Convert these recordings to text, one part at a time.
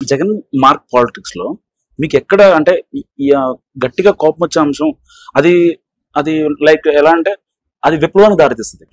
Jagan mark politics లో మీకు ఎక్కడ అంటే గట్టిగా కోపం వచ్చే అంశం అది అది లైక్ ఎలా అంటే అది విప్లవానికి దారితీస్తుంది.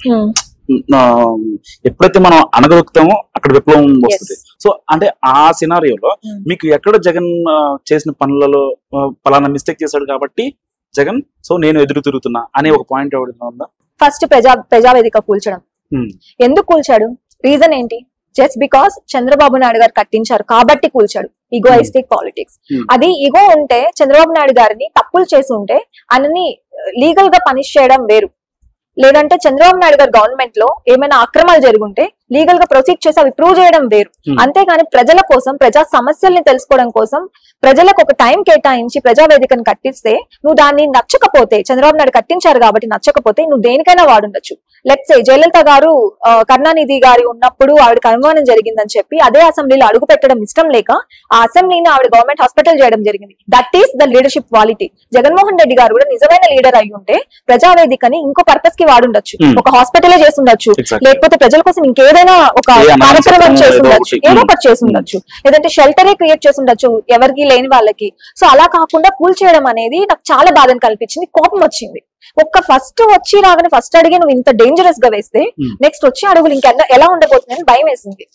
ఎప్పుడైతే మనం అనగలుగుతామో అక్కడ విప్లవం వస్తుంది. సో అంటే ఆ సినారియోలో మీకు ఎక్కడ జగన్ చేసిన పనులలో పలానా మిస్టేక్ చేశాడు కాబట్టి జగన్ సో నేను ఎదురు తిరుగుతున్నా అనే ఒక పాయింట్ ఎవరైనా ఉందా? ఫస్ట్ ప్రజావేదిక కూల్చడం. ఎందుకు కూల్చాడు? రీజన్ ఏంటి? జస్ట్ బికాస్ చంద్రబాబు నాయుడు గారు కట్టించారు కాబట్టి కూల్చాడు. Egoistic politics. అది ఈగో ఉంటే చంద్రబాబు నాయుడు గారిని తప్పులు చేసి ఉంటే ఆయనని లీగల్ గా పనిష్ చేయడం వేరు. లేదంటే చంద్రబాబు నాయుడు గారి గవర్నమెంట్ లో ఏమైనా అక్రమాలు జరుగుంటే లీగల్ గా ప్రొసీడ్ చేసి అవి ప్రూవ్ చేయడం వేరు. అంతేగాని ప్రజల కోసం, ప్రజా సమస్యల్ని తెలుసుకోవడం కోసం ప్రజలకు ఒక టైం కేటాయించి ప్రజావేదికను కట్టిస్తే నువ్వు దాన్ని నచ్చకపోతే, చంద్రబాబు నాయుడు కట్టించారు కాబట్టి నచ్చకపోతే నువ్వు దేనికైనా వాడుండొచ్చు. లెట్స్ సే జయలలిత గారు కరుణానిధి గారి ఉన్నప్పుడు ఆవిడకి అనుమానం జరిగిందని చెప్పి అదే అసెంబ్లీలో అడుగు పెట్టడం ఇష్టం లేక ఆ అసెంబ్లీని ఆవిడ గవర్నమెంట్ హాస్పిటల్ చేయడం జరిగింది. That is the leadership quality. Jaganmohan Reddy గారు కూడా నిజమైన లీడర్ అయి ఉంటే ప్రజావేదికని ఇంకో పర్పస్ కి వాడుండొచ్చు. ఒక హాస్పిటలే చేసి ఉండొచ్చు, లేకపోతే ప్రజల కోసం ఇంకేదైనా ఒక కార్యక్రమం చేసి ఉండొచ్చు, ఏదో ఒకటి చేసి ఉండొచ్చు, లేదంటే షెల్టరే క్రియేట్ చేసి ఉండొచ్చు ఎవరికి లేని వాళ్ళకి. సో అలా కాకుండా కూల్ చేయడం అనేది నాకు చాలా బాధను కల్పించింది, కోపం వచ్చింది. ఒక్క ఫస్ట్ వచ్చి రాగానే ఫస్ట్ అడిగి నువ్వు ఇంత డేంజరస్ గా వేస్తే నెక్స్ట్ వచ్చే అడుగులు ఇంకా ఎలా ఉండబోతుందని భయం వేసింది.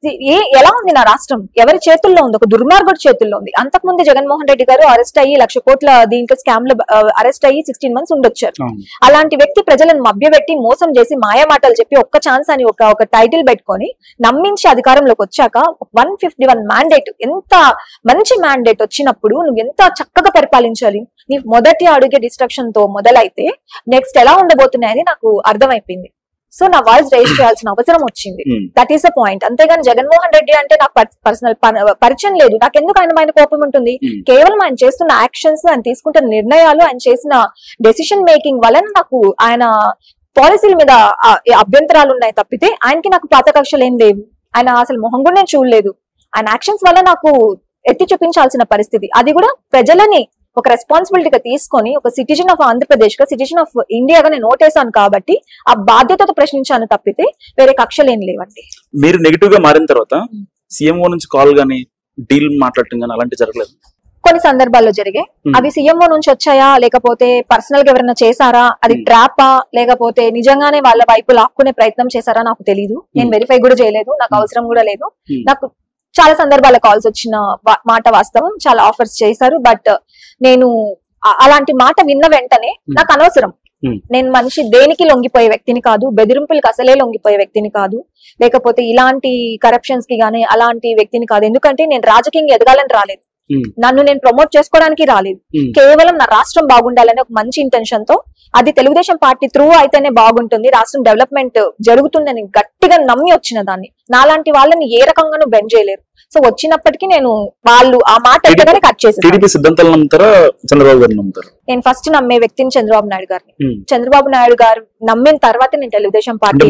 ఎలా ఉంది నా రాష్ట్రం? ఎవరి చేతుల్లో ఉంది? ఒక దుర్మార్గుడి చేతుల్లో ఉంది. అంతకుముందు జగన్మోహన్ రెడ్డి గారు అరెస్ట్ అయ్యి 1,00,000 కోట్ల దీంట్లో స్కామ్ లో అరెస్ట్ అయ్యి 16 months ఉండొచ్చారు. అలాంటి వ్యక్తి ప్రజలను మభ్యపెట్టి మోసం చేసి మాయమాటలు చెప్పి ఒక్క ఛాన్స్ అని ఒక టైటిల్ పెట్టుకొని నమ్మించి అధికారంలోకి వచ్చాక 151 మ్యాండేట్, ఎంత మంచి మ్యాండేట్ వచ్చినప్పుడు నువ్వు ఎంత చక్కగా పరిపాలించాలి. నీ మొదటి అడుగే డిస్ట్రక్షన్ తో మొదలైతే నెక్స్ట్ ఎలా ఉండబోతున్నాయని నాకు అర్థమైపోయింది. సో నా వాయిస్ రైజ్ చేయాల్సిన అవసరం వచ్చింది. That is the point. అంతేగాని జగన్మోహన్ రెడ్డి అంటే నాకు పర్సనల్ పరిచయం లేదు. నాకు ఎందుకు ఆయన పైన కోపం ఉంటుంది? కేవలం ఆయన చేస్తున్న యాక్షన్స్, ఆయన తీసుకుంటున్న నిర్ణయాలు, ఆయన చేసిన డెసిషన్ మేకింగ్ వలన నాకు ఆయన పాలసీల మీద అభ్యంతరాలు ఉన్నాయి తప్పితే ఆయనకి నాకు పాతకక్షలు ఏం లేవు. ఆయన అసలు మొహం కూడా నేను చూడలేదు. ఆయన యాక్షన్స్ వల్ల నాకు ఎత్తి చూపించాల్సిన పరిస్థితి. అది కూడా ప్రజలని ఒక రెస్పాన్సిబిలిటీగా తీసుకొని ఒక సిటిజన్ ఆఫ్ ఆంధ్రప్రదేశ్ గా, సిటిజన్ ఆఫ్ ఇండియాగా నేను ఓటేసాను కాబట్టి ఆ బాధ్యతతో ప్రశ్నించాను తప్పితే వేరే కక్షలు ఏం లేవండి. మీరు నెగిటివ్ గా మారిన తర్వాత సీఎంఓ నుంచి కాల్ గానీ డీల్ మాట్లాడటం గానీ అలాంటి జరగలేదు? కొన్ని సందర్భాల్లో జరిగాయి. అవి సీఎంఓ నుంచి వచ్చాయా, లేకపోతే పర్సనల్ గా ఎవరైనా చేశారా, అది ట్రాపా, లేకపోతే నిజంగానే వాళ్ళ వైపు లాక్కునే ప్రయత్నం చేశారా నాకు తెలియదు. నేను వెరిఫై కూడా చేయలేదు, నాకు అవసరం కూడా లేదు. నాకు చాలా సందర్భాల కాల్స్ వచ్చిన మాట వాస్తవం. చాలా ఆఫర్స్ చేశారు. బట్ నేను అలాంటి మాట విన్న వెంటనే నాకు అనవసరం. నేను మనిషి దేనికి లొంగిపోయే వ్యక్తిని కాదు, బెదిరింపులకు అసలే లొంగిపోయే వ్యక్తిని కాదు, లేకపోతే ఇలాంటి కరప్షన్స్ కి గానీ అలాంటి వ్యక్తిని కాదు. ఎందుకంటే నేను రాజకీయంగా ఎదగాలని రాలేదు, నన్ను నేను ప్రమోట్ చేసుకోవడానికి రాలేదు. కేవలం నా రాష్ట్రం బాగుండాలని ఒక మంచి ఇంటెన్షన్ తో, అది తెలుగుదేశం పార్టీ త్రూ అయితేనే బాగుంటుంది, రాష్ట్రం డెవలప్మెంట్ జరుగుతుందని గట్టిగా నమ్మి వచ్చిన దాన్ని. నాలాంటి వాళ్ళని ఏ రకంగానూ బెండ్ చేయలేరు. సో వచ్చినప్పటికీ నేను వాళ్ళు ఆ మాట ఎక్కడనే కట్ చేసి సిద్ధాంతాలు నమ్ముతారా చంద్రబాబు గారు నమ్ముతారు? నేను ఫస్ట్ నమ్మే వ్యక్తిని చంద్రబాబు నాయుడు గారిని. చంద్రబాబు నాయుడు గారు నమ్మిన తర్వాత నేను తెలుగుదేశం పార్టీ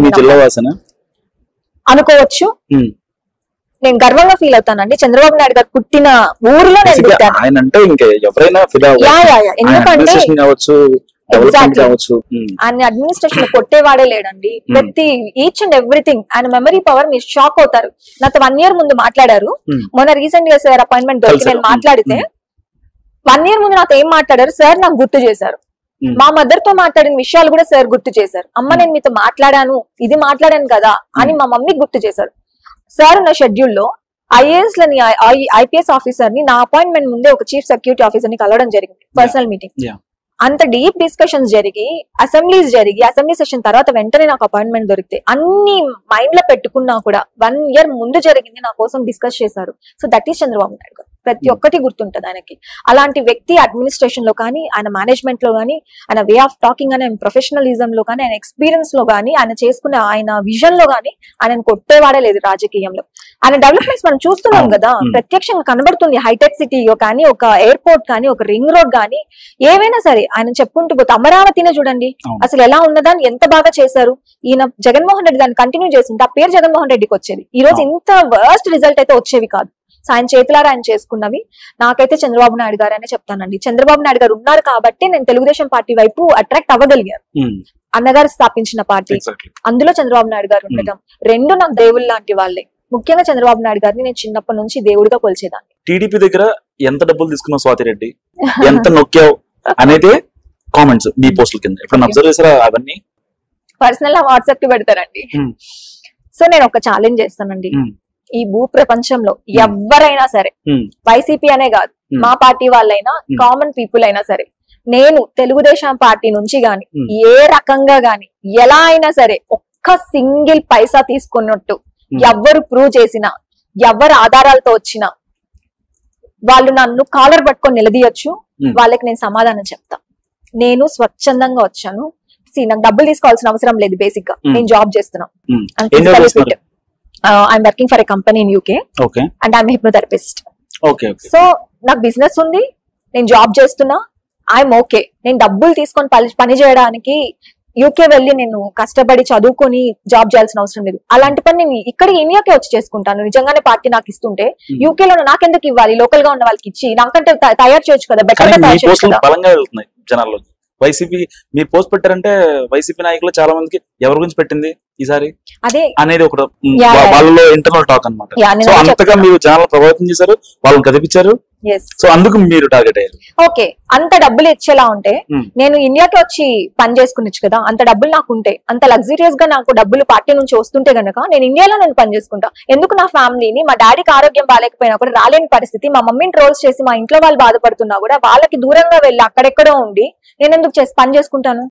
అనుకోవచ్చు. నేను గర్వంగా ఫీల్ అవుతానండి. చంద్రబాబు నాయుడు గారు పుట్టిన ఊరిలో నేను పుట్టాను. ఆయన అడ్మినిస్ట్రేషన్ కొట్టేవాడే లేడండి. ప్రతి ఈచ్ అండ్ ఎవ్రీథింగ్ ఆయన మెమరీ పవర్ మీరు షాక్ అవుతారు. నాతో 1 year ముందు మాట్లాడారు. మొన్న రీసెంట్ గా సార్ అపాయింట్మెంట్ దొరికి నేను మాట్లాడితే 1 year ముందు నాతో ఏం మాట్లాడారు సార్ నాకు గుర్తు చేశారు. మా మదర్ తో మాట్లాడిన విషయాలు కూడా సార్ గుర్తు చేశారు. అమ్మ నేను మీతో మాట్లాడాను, ఇది మాట్లాడాను కదా అని మా మమ్మీకి గుర్తు చేశారు. సార్ నా షెడ్యూల్ లో ఐఏఎస్ లని, ఐపీఎస్ ఆఫీసర్ ని నా అపాయింట్మెంట్ ముందే ఒక చీఫ్ సెక్యూరిటీ ఆఫీసర్ ని కలవడం జరిగింది, పర్సనల్ మీటింగ్. అంత డీప్ డిస్కషన్స్ జరిగి అసెంబ్లీ సెషన్ తర్వాత వెంటనే నాకు అపాయింట్మెంట్ దొరికితే అన్ని మైండ్ లో పెట్టుకున్నా కూడా 1 year ముందు జరిగింది నా కోసం డిస్కస్ చేశారు. So that is Chandrababu Naidu గారు. ప్రతి ఒక్కటి గుర్తుంటది ఆయనకి. అలాంటి వ్యక్తి అడ్మినిస్ట్రేషన్ లో కానీ, ఆయన మేనేజ్మెంట్ లో కానీ, ఆయన వే ఆఫ్ టాకింగ్ అని, ఆయన ప్రొఫెషనలిజం లో కానీ, ఆయన ఎక్స్పీరియన్స్ లో కానీ, ఆయన చేసుకునే ఆయన విజన్ లో కానీ ఆయన కొట్టేవాడే లేదు రాజకీయంలో. ఆయన డెవలప్మెంట్స్ మనం చూస్తున్నాం కదా, ప్రత్యక్షంగా కనబడుతుంది. హైటెక్ సిటీ కానీ, ఒక ఎయిర్పోర్ట్ కానీ, ఒక రింగ్ రోడ్ కానీ, ఏవైనా సరే ఆయన చెప్పుకుంటూ పోతే అమరావతినే చూడండి అసలు ఎలా ఉన్నదాన్ని ఎంత బాగా చేశారు. ఈయన జగన్మోహన్ రెడ్డి దాన్ని కంటిన్యూ చేస్తుంటే ఆ పేరు జగన్మోహన్ రెడ్డికి వచ్చేది. ఈ రోజు ఇంత వర్స్ట్ రిజల్ట్ అయితే వచ్చేవి కాదు. ఆయన చేతులారా ఆయన చేసుకున్నవి. నాకైతే చంద్రబాబు నాయుడు గారు అనే చెప్తానండి. చంద్రబాబు నాయుడు గారు ఉన్నారు కాబట్టి నేను తెలుగుదేశం పార్టీ వైపు అట్రాక్ట్ అవ్వగలిగాను. అన్నగారు స్థాపించిన పార్టీ, అందులో చంద్రబాబు నాయుడు గారు ఉండటం, రెండు నాకు దేవుళ్ళు లాంటి వాళ్ళే. ముఖ్యంగా చంద్రబాబు నాయుడు గారిని నేను చిన్నప్పటి నుంచి దేవుడిగా కొలిచేదాన్ని. టీడీపీ దగ్గర ఎంత డబ్బులు తీసుకున్నావు స్వాతి రెడ్డి, ఎంత నొక్కావు అనేది కామెంట్స్ మీ పోస్టుల కింద ఇప్పుడు అబ్జర్వ్ చేసారా? అవన్నీ పర్సనల్ వాట్సాప్ కి పెడతారండి. సో నేను ఒక ఛాలెంజ్ చేస్తానండి, ఈ భూ ప్రపంచంలో ఎవరైనా సరే, వైసీపీ అనే కాదు, మా పార్టీ వాళ్ళైనా, కామన్ పీపుల్ అయినా సరే, నేను తెలుగుదేశం పార్టీ నుంచి గాని ఏ రకంగా గాని ఎలా అయినా సరే ఒక్క సింగిల్ పైసా తీసుకున్నట్టు ఎవరు ప్రూవ్ చేసినా, ఎవరు ఆధారాలతో వచ్చినా వాళ్ళు నన్ను కాలర్ పట్టుకొని నిలదీయొచ్చు, వాళ్ళకి నేను సమాధానం చెప్తా. నేను స్వచ్ఛందంగా వచ్చాను. నాకు డబ్బులు తీసుకోవాల్సిన అవసరం లేదు. బేసిక్ గా నేను జాబ్ చేస్తున్నా. I'm working for a company in UK and I'm hypnotherapist. So నాకు బిజినెస్ ఉంది, నేను జాబ్ చేస్తున్నా, ఐఎమ్ ఓకే. నేను డబ్బులు తీసుకొని పని చేయడానికి యూకే వెళ్ళి నేను కష్టపడి చదువుకొని జాబ్ చేయాల్సిన అవసరం లేదు. అలాంటి పని నేను ఇక్కడ ఇండియాకే వచ్చి చేసుకుంటాను. నిజంగానే పార్టీ నాకు ఇస్తుంటే యూకేలో నాకెందుకు ఇవ్వాలి? లోకల్ గా ఉన్న వాళ్ళకి ఇచ్చి నాకంటే తయారు చేయొచ్చు కదా, బెటర్ గా తయారు చేయొచ్చు కదా. జనాల్లో వైసీపీ మీరు పోస్ట్ పెట్టారంటే వైసీపీ నాయకులు చాలా మందికి ఎవరి గురించి పెట్టింది ఈసారి అదే అనేది ఒక వాళ్ళలో ఇంటర్నల్ టాక్ అన్నమాట. సో అంతగా మీరు జనాలు ప్రభావితం చేశారు, వాళ్ళని కదిపించారు. సో అందుకు మీరు టార్గెట్ అయ్యారు. ఓకే, అంత డబ్బులు ఇచ్చేలా ఉంటే నేను ఇండియాకి వచ్చి పని చేసుకునిచ్చు కదా. అంత డబ్బులు నాకు ఉంటే, అంత లగ్జరియస్ గా నాకు డబ్బులు పార్టీ నుంచి వస్తుంటే గనక నేను ఇండియాలో నేను పని చేసుకుంటా. ఎందుకు నా ఫ్యామిలీని, మా డాడీకి ఆరోగ్యం బాగాలేకపోయినా కూడా రాలేని పరిస్థితి, మా మమ్మీని ట్రోల్స్ చేసి మా ఇంట్లో వాళ్ళు బాధపడుతున్నా కూడా వాళ్ళకి దూరంగా వెళ్ళి అక్కడెక్కడో ఉండి నేను ఎందుకు పని చేసుకుంటాను?